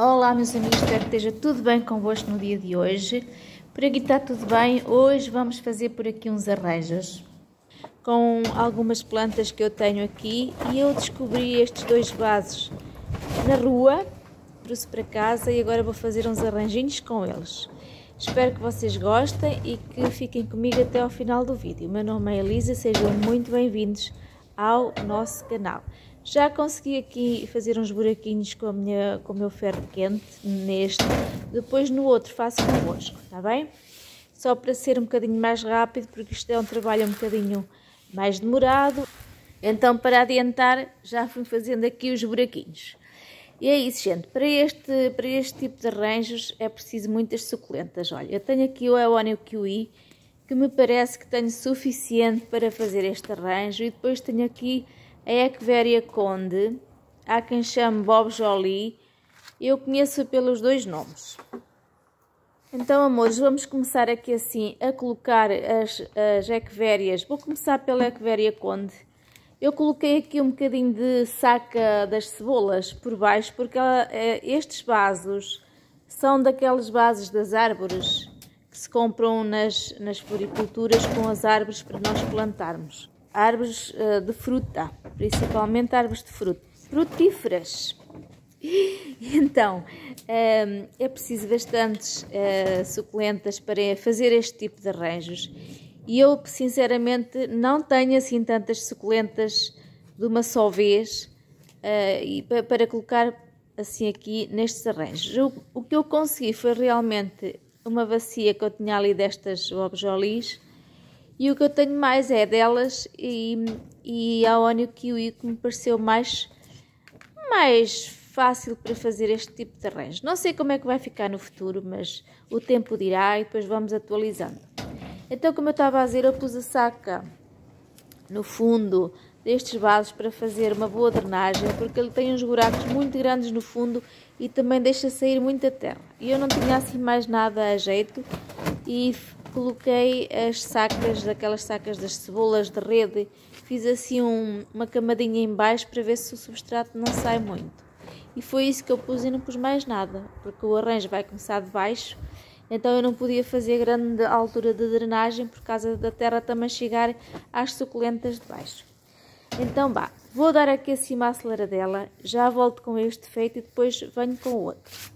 Olá meus amigos, espero que esteja tudo bem convosco no dia de hoje. Por aqui está tudo bem. Hoje vamos fazer por aqui uns arranjos com algumas plantas que eu tenho aqui e eu descobri estes dois vasos na rua, trouxe para casa e agora vou fazer uns arranjinhos com eles. Espero que vocês gostem e que fiquem comigo até ao final do vídeo. O meu nome é Elisa, sejam muito bem-vindos ao nosso canal. Já consegui aqui fazer uns buraquinhos com o meu ferro quente neste, depois no outro faço convosco, está bem? Só para ser um bocadinho mais rápido, porque isto é um trabalho um bocadinho mais demorado. Então, para adiantar, já fui fazendo aqui os buraquinhos. E é isso, gente, para este tipo de arranjos é preciso muitas suculentas. Olha, eu tenho aqui o Aeonium Kiwi, que me parece que tenho suficiente para fazer este arranjo, e depois tenho aqui a Echeveria Conde, há quem chame Bob Jolie, eu conheço pelos dois nomes. Então, amores, vamos começar aqui assim a colocar as Echeverias. Vou começar pela Echeveria Conde. Eu coloquei aqui um bocadinho de saca das cebolas por baixo, porque estes vasos são daqueles vasos das árvores que se compram nas floriculturas com as árvores para nós plantarmos. Árvores de fruta, principalmente árvores de fruta, frutíferas. Então, é preciso bastantes suculentas para fazer este tipo de arranjos. E eu, sinceramente, não tenho assim tantas suculentas de uma só vez para colocar assim aqui nestes arranjos. O que eu consegui foi realmente uma bacia que eu tinha ali destas Bob Jolies. E o que eu tenho mais é delas e a Aeonium Kiwi, que me pareceu mais fácil para fazer este tipo de arranjo. Não sei como é que vai ficar no futuro, mas o tempo dirá e depois vamos atualizando. Então, como eu estava a dizer, eu pus a saca no fundo destes vasos para fazer uma boa drenagem, porque ele tem uns buracos muito grandes no fundo e também deixa sair muita terra. E eu não tinha assim mais nada a jeito e coloquei as sacas, daquelas sacas das cebolas de rede, fiz assim uma camadinha em baixo para ver se o substrato não sai muito. E foi isso que eu pus e não pus mais nada, porque o arranjo vai começar de baixo, então eu não podia fazer grande altura de drenagem por causa da terra também chegar às suculentas de baixo. Então vou dar aqui assim uma aceleradela, já volto com este feito e depois venho com o outro.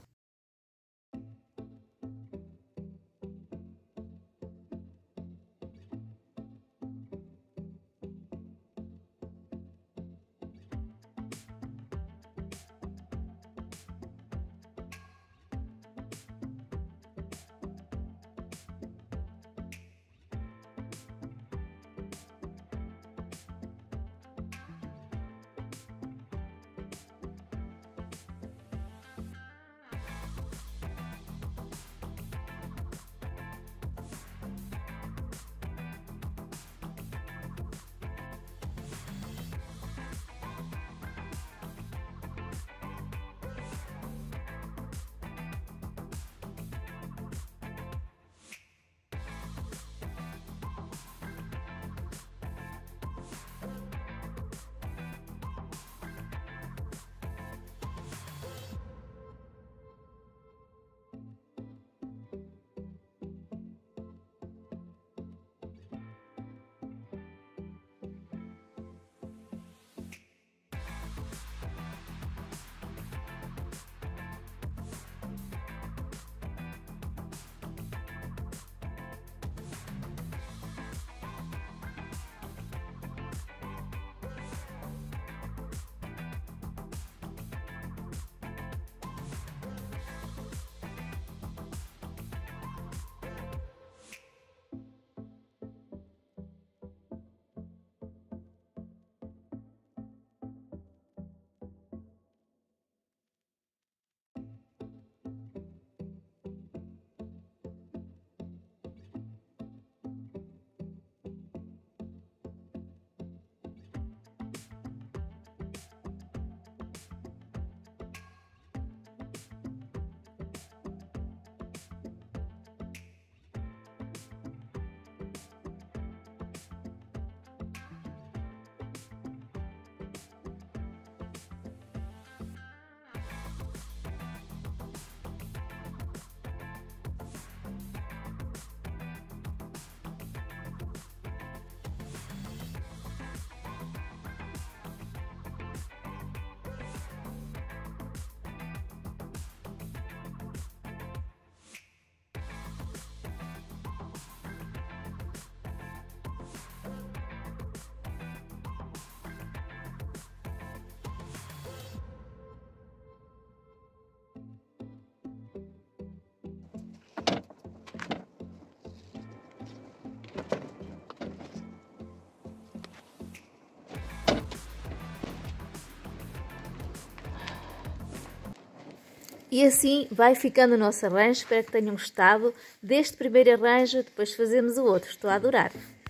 E assim vai ficando o nosso arranjo. Espero que tenham gostado deste primeiro arranjo. Depois fazemos o outro. Estou a adorar.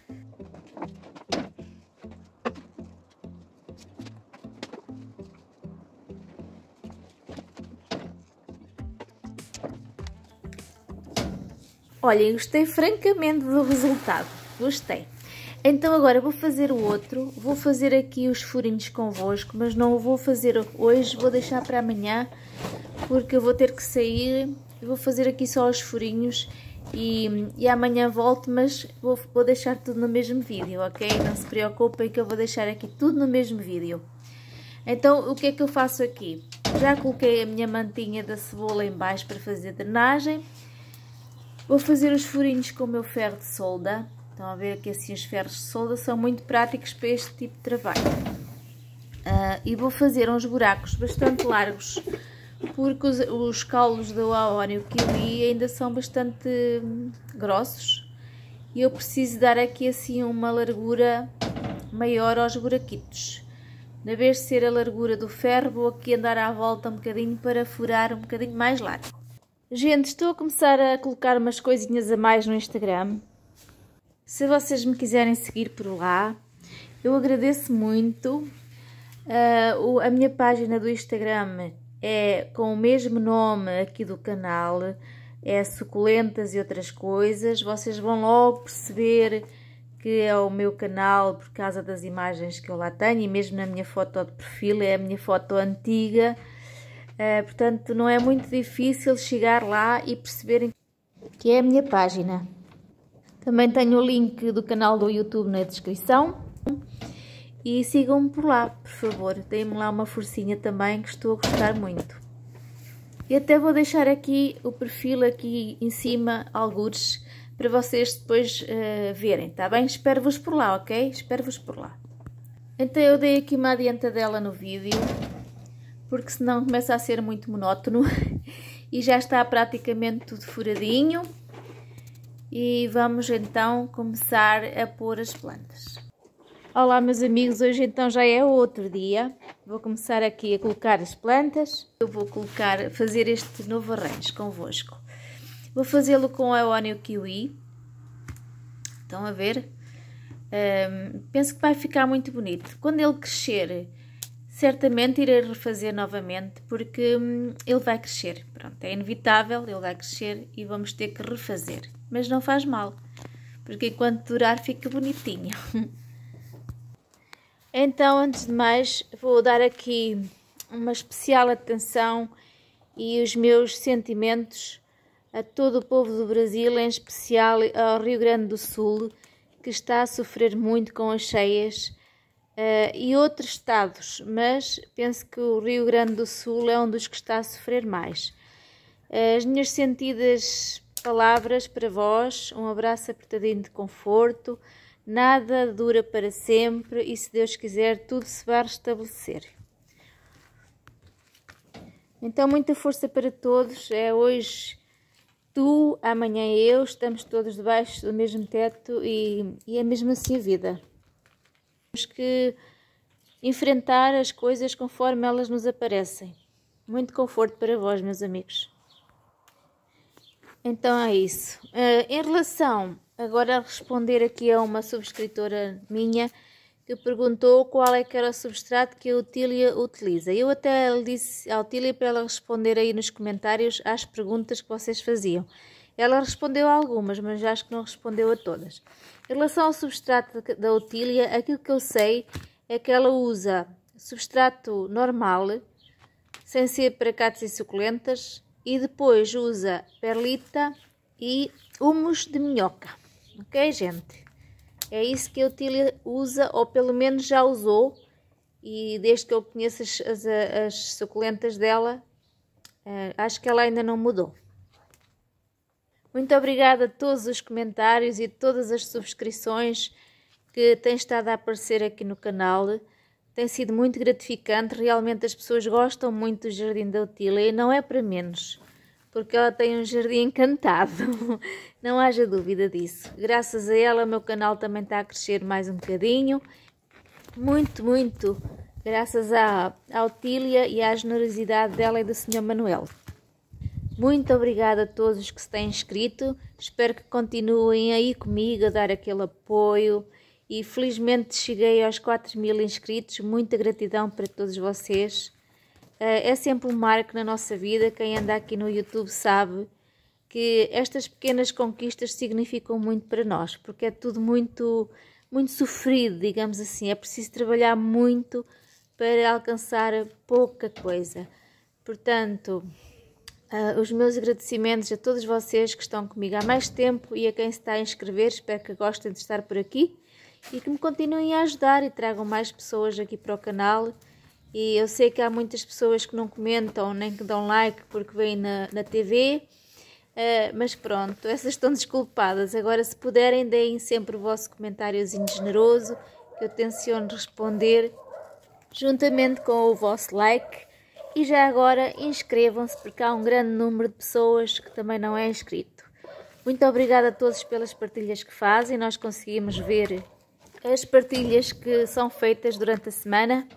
Olhem, gostei francamente do resultado. Gostei. Então agora vou fazer o outro. Vou fazer aqui os furinhos convosco, mas não o vou fazer hoje. Vou deixar para amanhã, porque eu vou ter que sair. Eu vou fazer aqui só os furinhos e amanhã volto, mas vou deixar tudo no mesmo vídeo, ok? Não se preocupem que eu vou deixar aqui tudo no mesmo vídeo. Então, o que é que eu faço aqui? Já coloquei a minha mantinha da cebola em baixo para fazer drenagem. Vou fazer os furinhos com o meu ferro de solda. Estão a ver que assim os ferros de solda são muito práticos para este tipo de trabalho. E vou fazer uns buracos bastante largos, porque os caulos do Aónio Kiwi ainda são bastante grossos. E eu preciso dar aqui assim uma largura maior aos buraquitos. Na vez de ser a largura do ferro, vou aqui andar à volta um bocadinho para furar um bocadinho mais largo. Gente, estou a começar a colocar umas coisinhas a mais no Instagram. Se vocês me quiserem seguir por lá, eu agradeço muito. A minha página do Instagram é com o mesmo nome aqui do canal, é Suculentas e Outras Coisas. Vocês vão logo perceber que é o meu canal por causa das imagens que eu lá tenho, e mesmo na minha foto de perfil é a minha foto antiga. Portanto, não é muito difícil chegar lá e perceberem que é a minha página. Também tenho o link do canal do YouTube na descrição. E sigam-me por lá, por favor. Deem-me lá uma forcinha também, que estou a gostar muito. E até vou deixar aqui o perfil aqui em cima, algures, para vocês depois verem, tá bem? Espero-vos por lá, ok? Espero-vos por lá. Então eu dei aqui uma adiantadela no vídeo, porque senão começa a ser muito monótono. E já está praticamente tudo furadinho. E vamos então começar a pôr as plantas. Olá meus amigos, hoje então já é outro dia. Vou começar aqui a colocar as plantas. Eu vou fazer este novo arranjo convosco. Vou fazê-lo com a Aónio Kiwi. Estão a ver? Penso que vai ficar muito bonito. Quando ele crescer, certamente irei refazer novamente, porque ele vai crescer. Pronto, é inevitável, ele vai crescer e vamos ter que refazer. Mas não faz mal, porque enquanto durar fica bonitinho. Então, antes de mais, vou dar aqui uma especial atenção e os meus sentimentos a todo o povo do Brasil, em especial ao Rio Grande do Sul, que está a sofrer muito com as cheias, e outros estados, mas penso que o Rio Grande do Sul é um dos que está a sofrer mais. As minhas sentidas palavras para vós, um abraço apertadinho de conforto. Nada dura para sempre e, se Deus quiser, tudo se vai restabelecer. Então, muita força para todos. É hoje tu, amanhã eu, estamos todos debaixo do mesmo teto e é mesmo assim a vida. Temos que enfrentar as coisas conforme elas nos aparecem. Muito conforto para vós, meus amigos. Então é isso. Em relação agora a responder aqui a uma subscritora minha que perguntou qual é que era o substrato que a Otília utiliza. Eu até lhe disse à Otília para ela responder aí nos comentários às perguntas que vocês faziam. Ela respondeu a algumas, mas acho que não respondeu a todas. Em relação ao substrato da Otília, aquilo que eu sei é que ela usa substrato normal, sem ser para cactos e suculentas, e depois usa perlita e humus de minhoca. Ok, gente? É isso que a Otília usa, ou pelo menos já usou, e desde que eu conheço as suculentas dela, acho que ela ainda não mudou. Muito obrigada a todos os comentários e todas as subscrições que têm estado a aparecer aqui no canal. Tem sido muito gratificante, realmente as pessoas gostam muito do jardim da Otília e não é para menos, porque ela tem um jardim encantado, não haja dúvida disso. Graças a ela o meu canal também está a crescer mais um bocadinho, muito graças à Otília e à generosidade dela e do Sr. Manuel. Muito obrigada a todos os que se têm inscrito, espero que continuem aí comigo a dar aquele apoio e felizmente cheguei aos 4.000 inscritos, muita gratidão para todos vocês. É sempre um marco na nossa vida, quem anda aqui no YouTube sabe que estas pequenas conquistas significam muito para nós, porque é tudo muito sofrido, digamos assim, é preciso trabalhar muito para alcançar pouca coisa. Portanto, os meus agradecimentos a todos vocês que estão comigo há mais tempo e a quem se está a inscrever, espero que gostem de estar por aqui e que me continuem a ajudar e tragam mais pessoas aqui para o canal. E eu sei que há muitas pessoas que não comentam nem que dão like porque vêm na TV, mas pronto, essas estão desculpadas. Agora, se puderem, deem sempre o vosso comentáriozinho generoso, que eu tenciono responder juntamente com o vosso like. E já agora inscrevam-se, porque há um grande número de pessoas que também não é inscrito. Muito obrigada a todos pelas partilhas que fazem. Nós conseguimos ver as partilhas que são feitas durante a semana.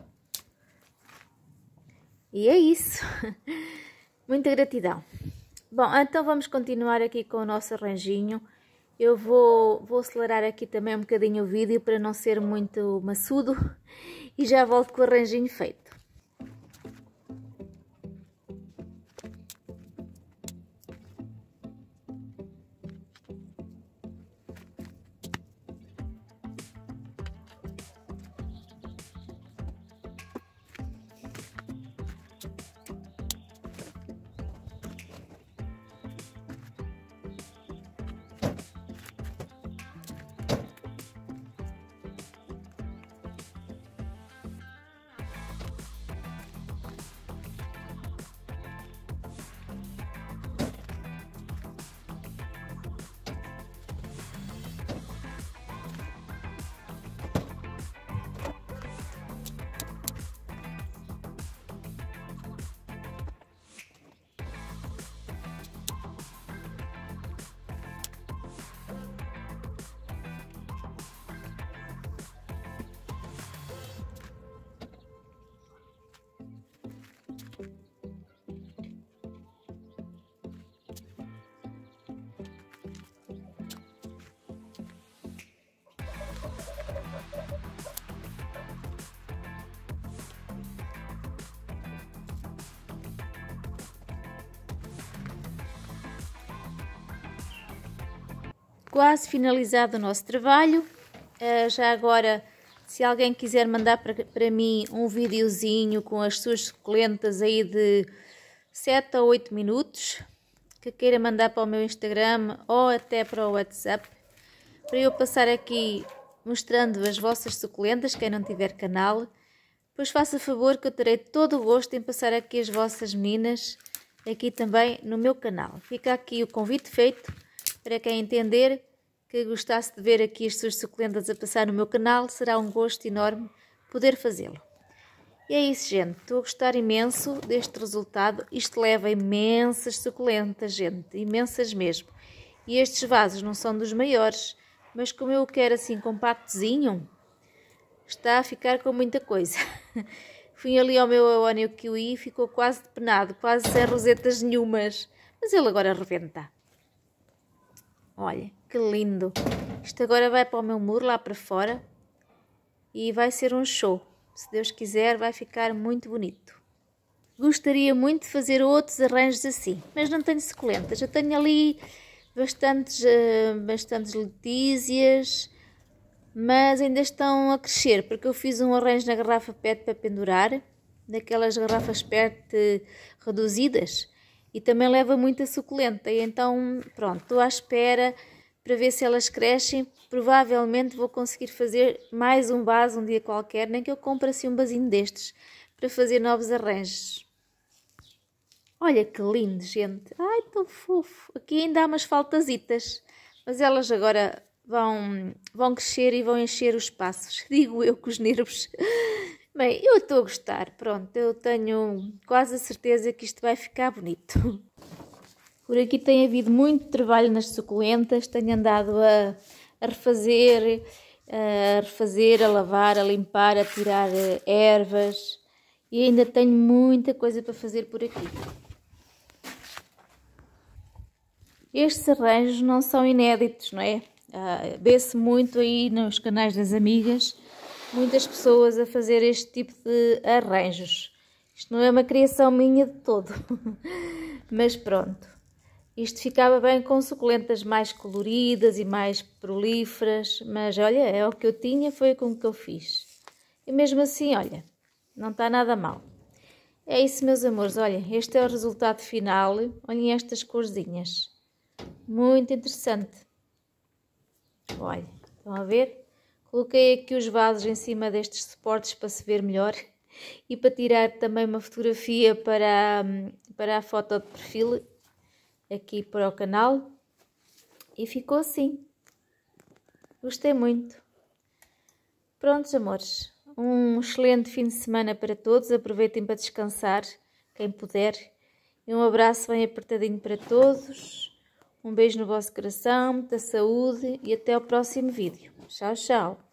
E é isso. Muita gratidão. Bom, então vamos continuar aqui com o nosso arranjinho. Eu vou acelerar aqui também um bocadinho o vídeo para não ser muito maçudo. E já volto com o arranjinho feito. Quase finalizado o nosso trabalho. Já agora, se alguém quiser mandar para mim um videozinho com as suas suculentas aí de 7 a 8 minutos, que queira mandar para o meu Instagram ou até para o WhatsApp, para eu passar aqui mostrando as vossas suculentas, quem não tiver canal, pois faça favor que eu terei todo o gosto em passar aqui as vossas meninas aqui também no meu canal. Fica aqui o convite feito para quem entender que gostasse de ver aqui as suas suculentas a passar no meu canal, será um gosto enorme poder fazê-lo. E é isso, gente. Estou a gostar imenso deste resultado. Isto leva imensas suculentas, gente. Imensas mesmo. E estes vasos não são dos maiores, mas como eu quero assim compactozinho, está a ficar com muita coisa. Fui ali ao meu Aónio Kiwi e ficou quase depenado, quase sem rosetas nenhumas. Mas ele agora rebenta. Olha, que lindo. Isto agora vai para o meu muro lá para fora e vai ser um show. Se Deus quiser, vai ficar muito bonito. Gostaria muito de fazer outros arranjos assim, mas não tenho suculentas. Eu tenho ali bastantes letícias, mas ainda estão a crescer, porque eu fiz um arranjo na garrafa PET para pendurar, daquelas garrafas PET reduzidas, e também leva muita suculenta, e então pronto, estou à espera para ver se elas crescem. Provavelmente vou conseguir fazer mais um vaso um dia qualquer, nem que eu compre assim um vasinho destes para fazer novos arranjos. Olha que lindo, gente. Ai, tão fofo. Aqui ainda há umas faltasitas, mas elas agora vão crescer e vão encher os espaços. Digo eu com os nervos. Bem, eu estou a gostar. Pronto, eu tenho quase a certeza que isto vai ficar bonito. Por aqui tem havido muito trabalho nas suculentas. Tenho andado a refazer, a lavar, a limpar, a tirar ervas. E ainda tenho muita coisa para fazer por aqui. Estes arranjos não são inéditos, não é? Vê-se muito aí nos canais das amigas, muitas pessoas a fazer este tipo de arranjos. Isto não é uma criação minha de todo, mas pronto. Isto ficava bem com suculentas mais coloridas e mais prolíferas, mas olha, é o que eu tinha, foi com o que eu fiz. E mesmo assim, olha, não está nada mal. É isso, meus amores, olha, este é o resultado final. Olhem estas corzinhas. Muito interessante. Olha, estão a ver? Coloquei aqui os vasos em cima destes suportes para se ver melhor e para tirar também uma fotografia para a foto de perfil aqui para o canal. E ficou assim. Gostei muito. Prontos, amores. Um excelente fim de semana para todos. Aproveitem para descansar, quem puder. E um abraço bem apertadinho para todos. Um beijo no vosso coração, muita saúde e até ao próximo vídeo. Tchau, tchau.